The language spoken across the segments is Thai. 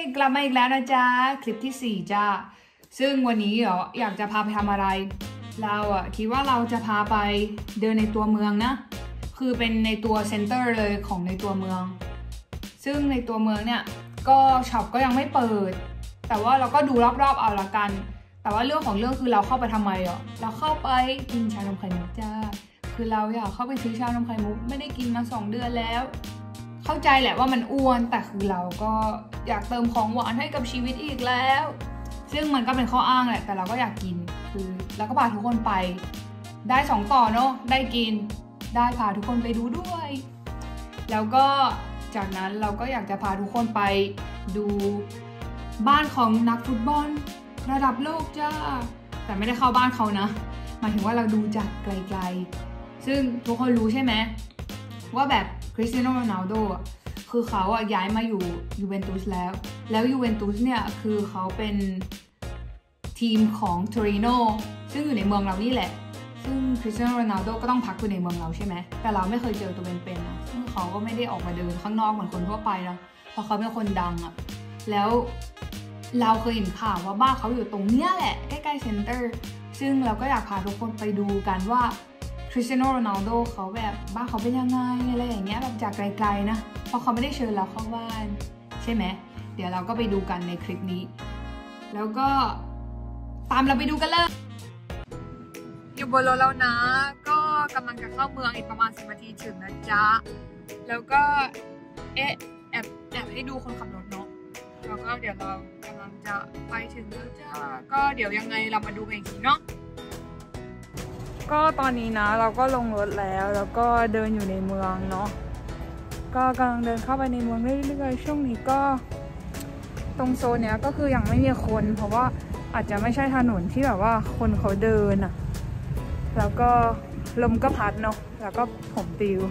กลับมาอีกแล้วนะจ๊ะคลิปที่4จ้าซึ่งวันนี้อยากจะพาไปทำอะไรเราคิดว่าเราจะพาไปเดินในตัวเมืองนะคือเป็นในตัวเซ็นเตอร์เลยของในตัวเมืองซึ่งในตัวเมืองเนี่ยก็ช็อปก็ยังไม่เปิดแต่ว่าเราก็ดูรอบๆเอาละกันแต่ว่าเรื่องของเรื่องคือเราเข้าไปทำไมเราเข้าไปกินชานมไข่มุกจ้าคือเราอยากเข้าไปซื้อชานมไข่มุกไม่ได้กินมา2 เดือนแล้วเข้าใจแหละว่ามันอ้วนแต่คือเราก็อยากเติมของหวานให้กับชีวิตอีกแล้วซึ่งมันก็เป็นข้ออ้างแหละแต่เราก็อยากกินคือแล้วก็พาทุกคนไปได้2 ต่อเนาะได้กินได้พาทุกคนไปดูด้วยแล้วก็จากนั้นเราก็อยากจะพาทุกคนไปดูบ้านของนักฟุตบอลระดับโลกจ้าแต่ไม่ได้เข้าบ้านเขานะหมายถึงว่าเราดูจากไกลๆซึ่งทุกคนรู้ใช่ไหมว่าแบบคริสเตียโนโรนัลโดคือเขาย้ายมาอยู่ยูเวนตุสแล้วยูเวนตุสเนี่ยคือเขาเป็นทีมของโทริโนซึ่งอยู่ในเมืองเรานี่แหละซึ่งคริสเตียโนโรนัลโดก็ต้องพักอยู่ในเมืองเราใช่ไหมแต่เราไม่เคยเจอตัวเป็นๆนะซึ่งเขาก็ไม่ได้ออกมาเดินข้างนอกเหมือนคนทั่วไปนะเพราะเขาเป็นคนดังแล้วเราเคยเห็นข่าวว่าบ้านเขาอยู่ตรงเนี้ยแหละใกล้ๆเซ็นเตอร์ซึ่งเราก็อยากพาทุกคนไปดูกันว่าคริสเตียโนโรนัลโดเขาแบบบ้านเขาเป็นยังไงอะไรอย่างเงี้ยแบบจากไกลๆนะเพราะเขาไม่ได้เชิญเราเข้าบ้านใช่ไหมเดี๋ยวเราก็ไปดูกันในคลิปนี้แล้วก็ตามเราไปดูกันเลยอยู่บนรถแล้วนะก็กำลังจะเข้าเมืองอีกประมาณ10 นาทีถึงนะจ๊ะแล้วก็แอบให้ดูคนขับรถเนาะแล้วก็เดี๋ยวเรากำลังจะไปถึงแล้วจ้าก็เดี๋ยวยังไงเรามาดูกันอีกทีเนาะก็ตอนนี้นะเราก็ลงรถแล้วก็เดินอยู่ในเมืองเนาะก็กำลังเดินเข้าไปในเมืองเรื่อยๆช่วงนี้ก็ตรงโซนเนี้ยก็คือยังไม่มีคนเพราะว่าอาจจะไม่ใช่ถนนที่แบบว่าคนเขาเดินแล้วก็ลมก็พัดเนาะแล้วก็ผมปิว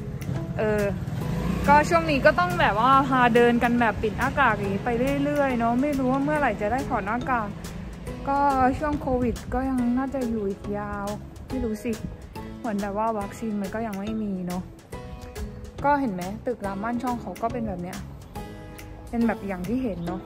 ก็ช่วงนี้ก็ต้องแบบว่าพาเดินกันแบบปิดหน้ากากอย่างนี้ไปเรื่อยๆเนาะไม่รู้ว่าเมื่อไหร่จะได้ถอดหน้ากากก็ช่วงโควิดก็ยังน่าจะอยู่อีกยาวไม่รู้สิเหมือนแบบว่าวัคซีนมันก็ยังไม่มีเนาะก็เห็นไหมตึกรามบ้านช่องเขาก็เป็นแบบเนี้ยเป็นแบบอย่างที่เห็นเนาะ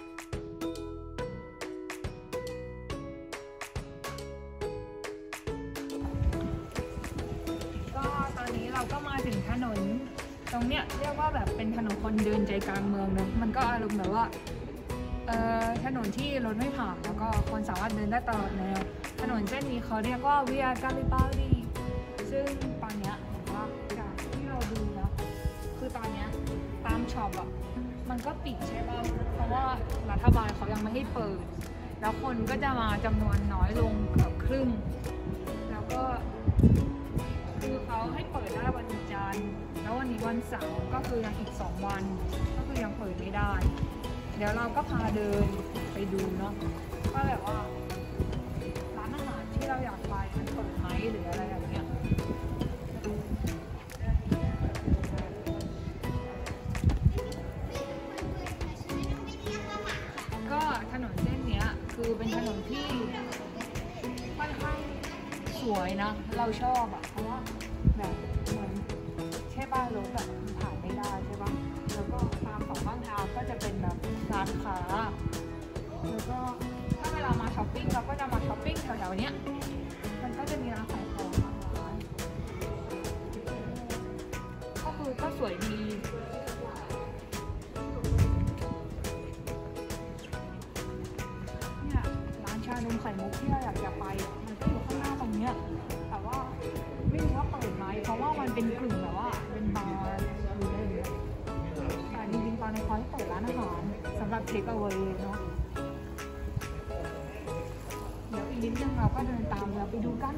ก็ตอนนี้เราก็มาถึงถนนตรงเนี้ยเรียกว่าแบบเป็นถนนคนเดินใจกลางเมืองเนอะมันก็อารมณ์แบบว่าถนนที่รถไม่ผ่านแล้วก็คนสามารถเดินได้ตลอดแนวถนนเส้นนี้เขาเรียกว่าวิอาการิบาลีซึ่งตอนเนี้ยเห็นว่าจากที่เราดูนะคือตอนเนี้ยตามช็อปมันก็ปิดใช่ป่ะเพราะว่ารัฐบาลเขายังไม่ให้เปิดแล้วคนก็จะมาจำนวนน้อยลงเกือบครึ่งแล้วก็คือเขาให้เปิดได้วันจันทร์แล้ววันนี้วันเสาร์ก็คือยังอีก2 วันก็คือยังเปิดไม่ได้เดี๋ยวเราก็พาเดินไปดูเนาะว่าแบบว่าร้านอาหารที่เราอยากไปมันเปิดไหมหรืออะไรแบบเนี้ยก็ถนนเส้นเนี้ยคือเป็นถนนที่ค่อนข้างสวยนะเราชอบเพราะว่าแบบเหมือนใช่ป่ะรถแบบผ่านไม่ได้ใช่ป่ะแล้วก็ตาม2 ข้างทางก็จะเป็นแบบร้านค้าแล้วก็ถ้าเวลามาช้อปปิ้งเราก็จะมาช้อปปิ้งแถวๆเนี้ยมันก็จะมีร้านขายของร้านก็คือก็สวยดีเนี่ยร้านชานมไข่มุกที่เราอยากจะไปมันก็อยู่ข้างหน้าตรงเนี้ยแต่ว่าไม่รู้ว่าเปิดไหมเพราะว่ามันเป็นกลุ่มแบบว่าเป็นบาร์อยู่เลยแต่จริงๆตอนนี้เขาให้เปิดร้านอาหารสำหรับเทคเอาไว้เนาะเดี๋ยวอีกนิดนึงเราก็เดินตามเราไปดูกัน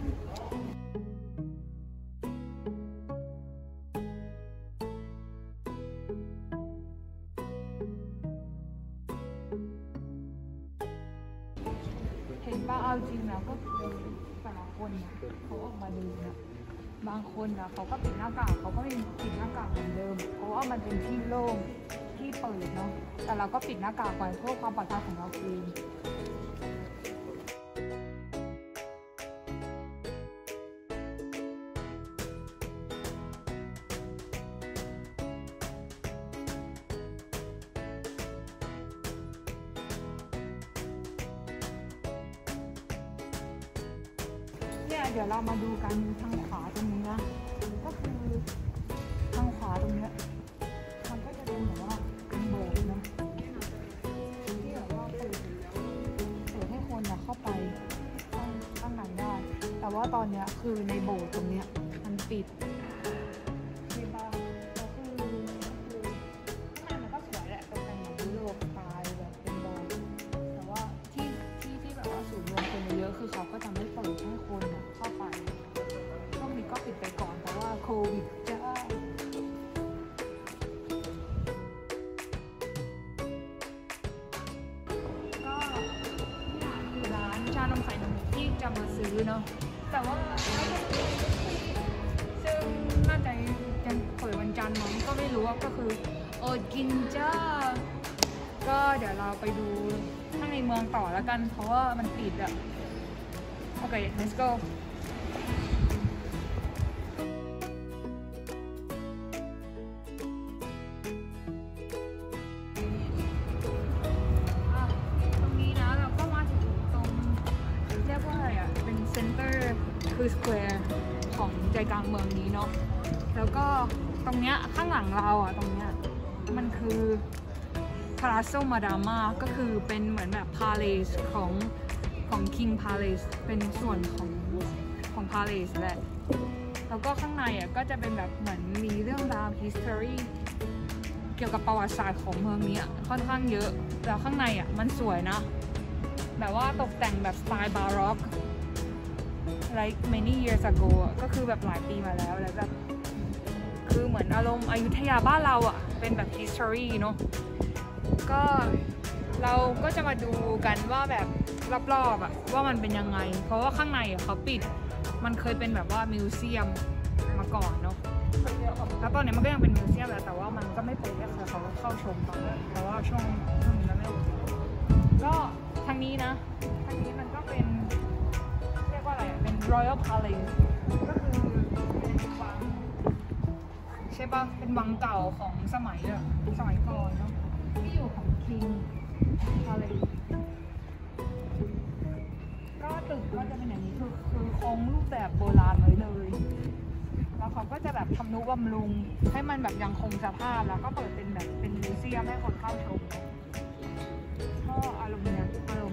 เห็นป่ะเอาจริงแล้วก็แต่ละคนเขาออกมาดูนะบางคนเขาก็ปิดหน้ากากเขาก็ไม่ปิดหน้ากากเหมือนเดิมเพราะว่ามันเป็นที่โล่งที่เปิดเนาะแต่เราก็ปิดหน้ากากไว้เพื่อความปลอดภัยของเราเองเนี่ยเดี๋ยวเรามาดูกันทางขวาตรงนี้นะก็คือทางขวาตรงเนี้ยมันก็จะเป็นเหมือนว่าเป็นโบสถ์นะที่แบบว่าเปิดให้คนเข้าไปข้างในได้แต่ว่าตอนเนี้ยคือในโบสถ์ตรงเนี้ยมันปิดใช่ป่ะแล้วคือข้างในมันก็สวยแหละเป็นแบบยุโรปสไตล์แบบเป็นโบสถ์แต่ว่าที่แบบว่าศูนย์รวมคนเยอะคือเขาก็จะไม่เปิดให้คนเข้าไปช่วงนี้ก็ปิดไปก่อนเพราะว่าโควิดจ้าชานมไข่มุกที่จะมาซื้อเนาะแต่ว่าซึ่งน่าจะยังเปิดวันจันทร์มั้งก็ไม่รู้ว่าก็คือกินจ้าก็เดี๋ยวเราไปดูข้างในเมืองต่อแล้วกันเพราะว่ามันปิดอะโอเค let's goคือสแควร์ของใจกลางเมืองนี้เนาะแล้วก็ตรงเนี้ยข้างหลังเราตรงเนี้ยมันคือพาราโซมาดาม่าก็คือเป็นเหมือนแบบพาเลสของ King Palace เป็นส่วนของพาเลสแหละแล้วก็ข้างในก็จะเป็นแบบเหมือนมีเรื่องราว history เกี่ยวกับประวัติศาสตร์ของเมืองนี้ค่อนข้างเยอะแล้วข้างในมันสวยนะแบบว่าตกแต่งแบบสไตล์บาร็อก like many years ago ก็คือแบบหลายปีมาแล้วแบบคือเหมือนอารมณ์อยุธยาบ้านเราเป็นแบบ history เนาะก็เราก็จะมาดูกันว่าแบบรอบๆว่ามันเป็นยังไงเพราะว่าข้างในเขาปิดมันเคยเป็นแบบว่ามิวเซียมมาก่อนเนาะแล้วตอนนี้มันก็ยังเป็นมิวเซียมแต่ว่ามันก็ไม่เปิดให้เขาเข้าชมตอนนั้นเพราะว่าช่วงนี้มันไม่โอเคก็ทางนี้นะทางนี้มันก็เป็นเป็น Royal Palace ก็คือเป็นวังใช่ปะเป็นวังเก่าของสมัยก่อนเนาะที่อยู่ของ King Palace ก็ตึกก็จะเป็นอย่างนี้คือคงรูปแบบโบราณเลยแล้วเขาก็จะแบบทำนุบำรุงให้มันแบบยังคงสภาพแล้วก็เปิดเป็นแบบเป็นมิวเซียมให้คนเข้าชมก็อารมณ์นั้น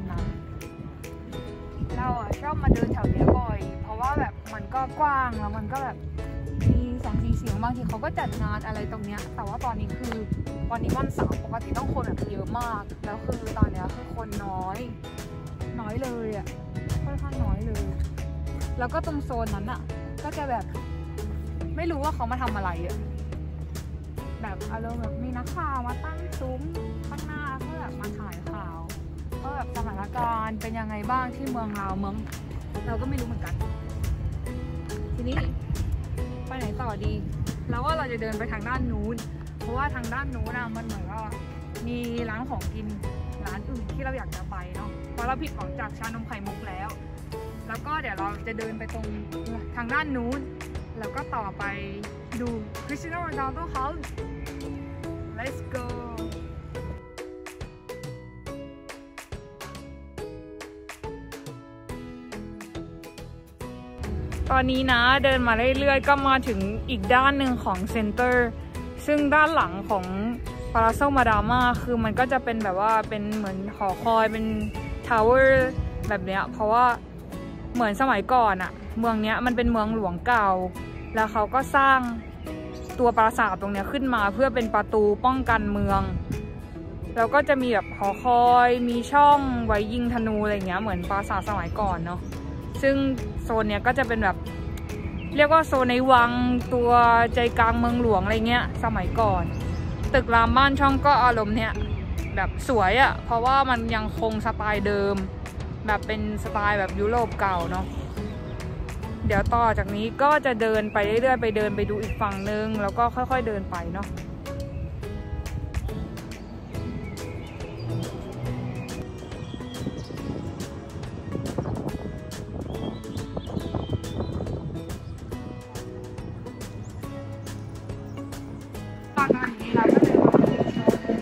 เราชอบมาเดินแถวนี้บ่อยเพราะว่าแบบมันก็กว้างแล้วมันก็แบบมีแสงสีเสียงบางทีเขาก็จัดงานอะไรตรงเนี้ยแต่ว่าตอนนี้คือวันนี้วันเสาร์ปกติต้องคนแบบเยอะมากแล้วคือตอนนี้คือคนน้อยเลยค่อนข้างน้อยเลยแล้วก็ตรงโซนนั้นก็จะแบบไม่รู้ว่าเขามาทำอะไรแบบอารมณ์แบบมีนักข่าวมาตั้งซุ้มข้างหน้าเพื่อแบบมาถ่ายข่าวก็แบบสถานการณ์เป็นยังไงบ้างที่เมืองเราก็ไม่รู้เหมือนกันทีนี้ไปไหนต่อดีแล้วว่าเราจะเดินไปทางด้านนู้นเพราะว่าทางด้านนู้นมันเหมือนว่ามีร้านของกินร้านอื่นที่เราอยากจะไปเนาะเพราะเราผิดหวังจากชานมไข่มุกแล้วก็เดี๋ยวเราจะเดินไปตรงทางด้านนู้นแล้วก็ต่อไปดูคริสเตียโน โรนัลโดเฮาส์ let's goตอนนี้นะเดินมาเรื่อยๆก็มาถึงอีกด้านหนึ่งของเซ็นเตอร์ซึ่งด้านหลังของพาราโซมาดาม่าคือมันก็จะเป็นแบบว่าเป็นเหมือนหอคอยเป็นทาวเวอร์แบบเนี้ยเพราะว่าเหมือนสมัยก่อนเมืองเนี้ยมันเป็นเมืองหลวงเก่าแล้วเขาก็สร้างตัวปราสาทตรงเนี้ยขึ้นมาเพื่อเป็นประตูป้องกันเมืองแล้วก็จะมีแบบหอคอยมีช่องไว้ยิงธนูอะไรเงี้ยเหมือนปราสาทสมัยก่อนเนาะซึ่งโซนเนี้ยก็จะเป็นแบบเรียกว่าโซนในวังตัวใจกลางเมืองหลวงอะไรเงี้ยสมัยก่อนตึกรามบ้านช่องก็อารมณ์เนี้ยแบบสวยเพราะว่ามันยังคงสไตล์เดิมแบบเป็นสไตล์แบบยุโรปเก่าเนาะเดี๋ยวต่อจากนี้ก็จะเดินไปเรื่อยๆไปเดินไปดูอีกฝั่งนึงแล้วก็ค่อยๆเดินไปเนาะ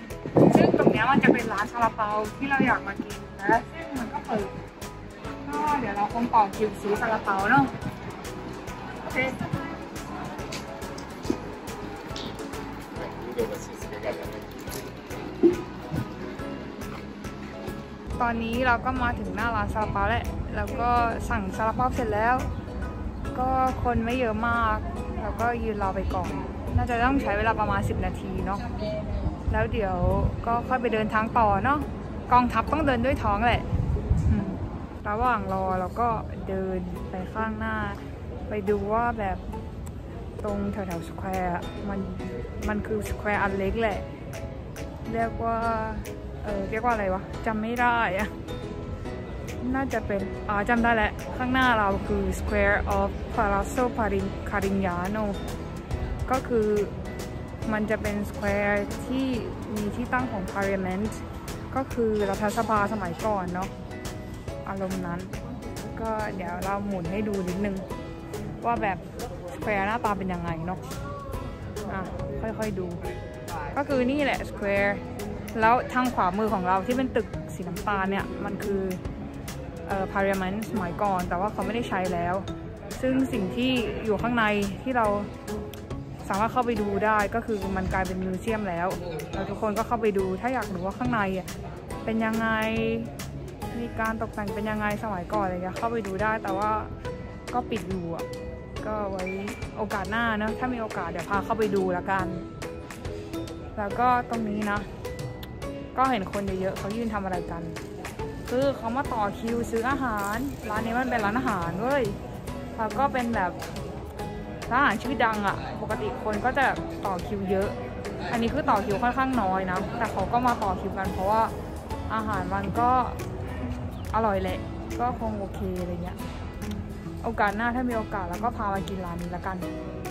ซึ่งตรงนี้มันจะเป็นร้านซาลาเปาที่เราอยากมากินนะซึ่งมันก็เปิดก็เดี๋ยวเราคงต่อคิวซื้อซาลาเปาเนาะโอเคตอนนี้เราก็มาถึงหน้าร้านซาลาเปาแล้วก็สั่งซาลาเปาเสร็จแล้วก็คนไม่เยอะมากแล้วก็ยืนรอไปก่อนน่าจะต้องใช้เวลาประมาณ10 นาทีเนาะแล้วเดี๋ยวก็ค่อยไปเดินทางต่อเนาะกองทัพต้องเดินด้วยท้องแหละระหว่างรอเราก็เดินไปข้างหน้าไปดูว่าแบบตรงแถวๆสแควร์มันคือสแควร์อันเล็กแหละเรียกว่าอะไรวะจำไม่ได้อะน่าจะเป็นจำได้แหละข้างหน้าเราคือ Square of Palazzo Carignano ก็คือมันจะเป็นสแควร์ที่มีที่ตั้งของ Parliament ก็คือรัฐสภาสมัยก่อนเนาะอารมณ์นั้นก็เดี๋ยวเราหมุนให้ดูนิดนึงว่าแบบสแควร์หน้าตาเป็นยังไงเนาะค่อยๆดูก็คือนี่แหละสแควร์แล้วทางขวามือของเราที่เป็นตึกสีน้ำตาลเนี่ยมันคือParliament สมัยก่อนแต่ว่าเขาไม่ได้ใช้แล้วซึ่งสิ่งที่อยู่ข้างในที่เราสามารถเข้าไปดูได้ก็คือมันกลายเป็นมิวเซียมแล้วทุกคนก็เข้าไปดูถ้าอยากรู้ว่าข้างในเป็นยังไงมีการตกแต่งเป็นยังไงสมัยก่อนอะไรเงี้ยเข้าไปดูได้แต่ว่าก็ปิดอยู่ก็ไว้โอกาสหน้านะถ้ามีโอกาสเดี๋ยวพาเข้าไปดูละกันแล้วก็ตรงนี้นะก็เห็นคนเยอะๆเขายืนทำอะไรกันคือเขามาต่อคิวซื้ออาหารร้านนี้มันเป็นร้านอาหารเว้ยแล้วก็เป็นแบบร้านอาหารชื่อดังปกติคนก็จะต่อคิวเยอะอันนี้คือต่อคิวค่อนข้างน้อยนะแต่เขาก็มาต่อคิวกันเพราะว่าอาหารมันก็อร่อยแหละก็คงโอเคอะไรเงี้ยโอกาสหน้าถ้ามีโอกาสแล้วก็พามากินร้านนี้ละกัน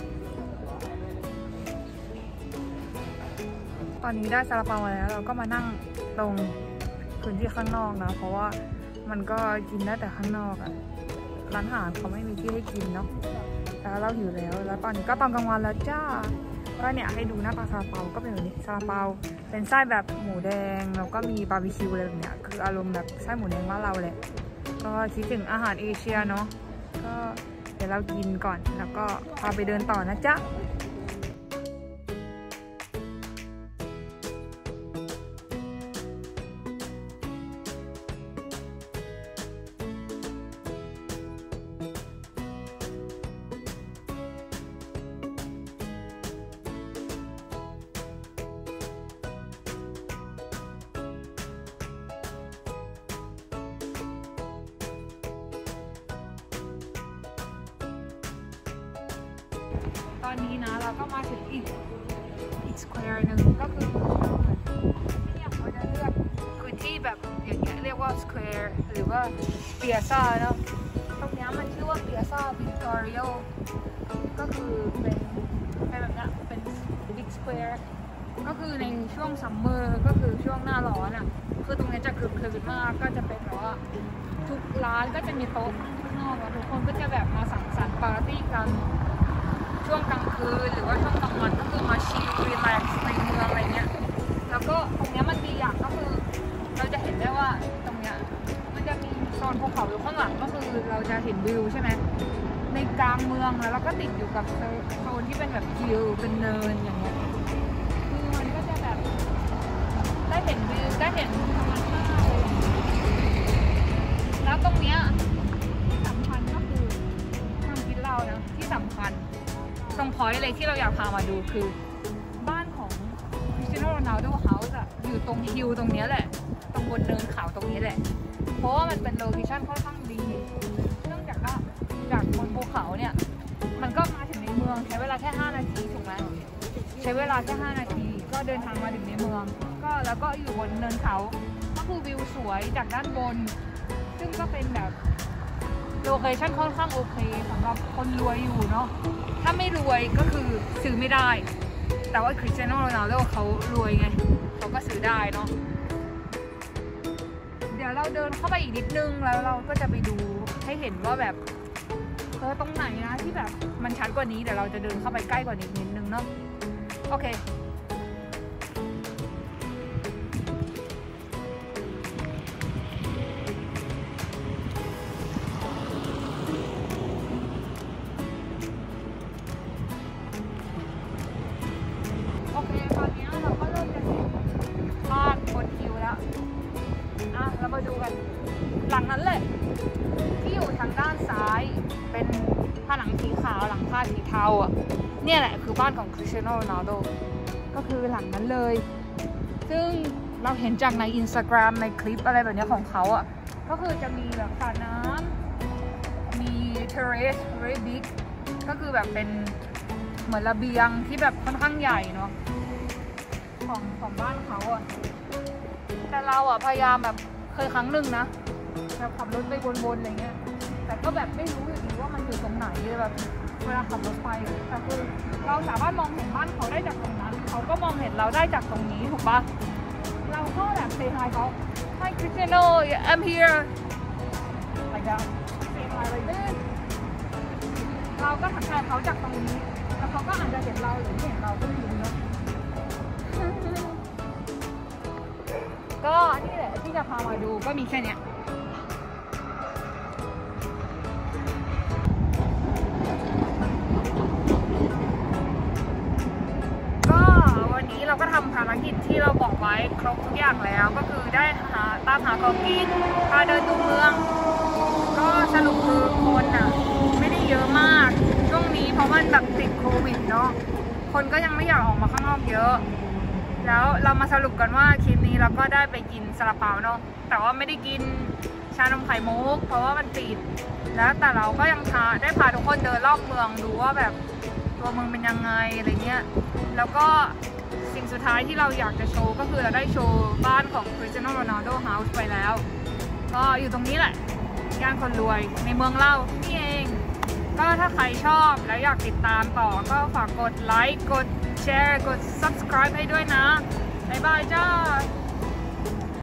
ตอนนี้ได้ซาลาเปามาแล้วเราก็มานั่งตรงพื้นที่ข้างนอกนะเพราะว่ามันก็กินได้แต่ข้างนอกร้านอาหารเขาไม่มีที่ให้กินเนาะแล้วเราหิวแล้วตอนนี้ก็ตอนกลางวันแล้วจ้าก็เนี่ยให้ดูหน้าตาซาลาเปาก็เป็นแบบนี้ซาลาเปาเป็นไส้แบบหมูแดงแล้วก็มีบาร์บีคิวอะไรแบบเนี้ยคืออารมณ์แบบไส้หมูแดงบ้านเราแหละก็คิดถึงอาหารเอเชียเนาะก็เดี๋ยวเรากินก่อนแล้วก็พาไปเดินต่อนะจ๊ะตอนนี้นะเราก็มาถึงอีกสแควร์หนึ่งก็คือที่เนี่ยเขาจะเลือกพื้นที่แบบอย่างเงี้ยเรียกว่าสแควร์หรือว่าเปียซ่าเนาะตรงนี้มันชื่อว่าเปียซ่าวิกตอเรียก็คือเป็นแบบนี้เป็นบิ๊กสแควร์ก็คือในช่วงซัมเมอร์ก็คือช่วงหน้าร้อนคือตรงนี้จะคึกคืนมากก็จะเป็นแบบว่าทุกร้านก็จะมีโต๊ะข้างนอกทุกคนก็จะแบบมาสังสรรค์ปาร์ตี้กันช่วงกลางคืนหรือว่าช่วงกลางวันก็คือมาชิลรีแลกซ์ในเมืองอะไรเงี้ยแล้วก็ตรงนี้มันดีอย่างก็คือเราจะเห็นได้ว่าตรงเนี้ยมันจะมีโซนภูเขาอยู่ข้างหลังก็คือเราจะเห็นวิวใช่ไหมในกลางเมืองแล้วเราก็ติดอยู่กับโซนที่เป็นแบบฮิลเป็นเนินอย่างเงี้ยคือมันก็จะแบบได้เห็นวิวได้เห็นธรรมชาติแล้วตรงเนี้ยที่สำคัญก็คือความคิดเรานะที่สำคัญตรงพอยต์เลยที่เราอยากพามาดูคือบ้านของคริสเตียโน โรนัลโดเฮาส์อยู่ตรงฮิลตรงนี้แหละตรงบนเนินเขาตรงนี้แหละเพราะว่ามันเป็นโลเคชั่นค่อนข้างดีเนื่องจากว่าจากบนภูเขาเนี่ยมันก็มาถึงในเมืองใช้เวลาแค่5 นาทีถูกไหมใช้เวลาแค่5 นาทีก็เดินทางมาถึงในเมืองก็แล้วก็อยู่บนเนินเขาก็คือวิวสวยจากด้านบนซึ่งก็เป็นแบบโลเคชั่นค่อนข้างโอเคสำหรับคนรวยอยู่เนาะถ้าไม่รวยก็คือซื้อไม่ได้แต่ว่าคริสเตียโน โรนัลโดเขารวยไงเขาก็ซื้อได้เนาะเดี๋ยวเราเดินเข้าไปอีกนิดนึงแล้วเราก็จะไปดูให้เห็นว่าแบบตรงไหนนะที่แบบมันชัดกว่านี้เดี๋ยวเราจะเดินเข้าไปใกล้กว่านี้นิดนึงเนาะโอเคแล้วเรามาดูกันหลังนั้นเลยที่อยู่ทางด้านซ้ายเป็นผนังสีขาวหลังคาสีเทาอ่ะเนี่ยแหละคือบ้านของคริสเตียโน โรนัลโดก็คือหลังนั้นเลยซึ่งเราเห็นจากใน Instagram ในคลิปอะไรแบบนี้ของเขาอ่ะก็คือจะมีแบบสระน้ำมี terrace very big ก็คือแบบเป็นเหมือนระเบียงที่แบบค่อนข้างใหญ่เนาะของบ้านเขาอ่ะแต่เราอ่ะพยายามแบบเคยครั้งหนึ่งนะแบบขับรถไปวนๆอะไรเงี้ยแต่ก็แบบไม่รู้อยู่ดีว่ามันอยู่ตรงไหนแบบเวลาขับรถไปแต่คือเราสามารถมองเห็นบ้านเขาได้จากตรงนั้นเขาก็มองเห็นเราได้จากตรงนี้ถูกปะเราก็แบบเซฮายเขา Hi Cristiano I'm here like that say hi like this เราก็ทักทายเขาจากตรงนี้แล้วเขาก็อาจจะเห็นเราหรือไม่เห็นเราก็ไม่รู้เนาะก็นี่แหละที่จะพามาดูก็มีแค่เนี้ยก็วันนี้เราก็ทำภารกิจที่เราบอกไว้ครบทุกอย่างแล้วก็คือได้ตามหาของกินพาเดินดูเมืองก็สรุปคือคนอ่ะไม่ได้เยอะมากช่วงนี้เพราะมันแบบติดโควิดเนาะคนก็ยังไม่อยากออกมาข้างนอกเยอะแล้วเรามาสรุปกันว่าคลิปนี้เราก็ได้ไปกินซาลาเปาเนาะแต่ว่าไม่ได้กินชานมไข่มุกเพราะว่ามันปิดแล้วแต่เราก็ยังได้พาทุกคนเดินรอบเมืองดูว่าแบบตัวเมืองเป็นยังไงอะไรเงี้ยแล้วก็สิ่งสุดท้ายที่เราอยากจะโชว์ก็คือเราได้โชว์บ้านของ Cristiano Ronaldo House ไปแล้วก็อยู่ตรงนี้แหละย่านคนรวยในเมืองเรานี่เองก็ถ้าใครชอบแล้วอยากติดตามต่อก็ฝากกดไลค์กดแชร์กด subscribe ให้ด้วยนะบ๊ายบายจ้า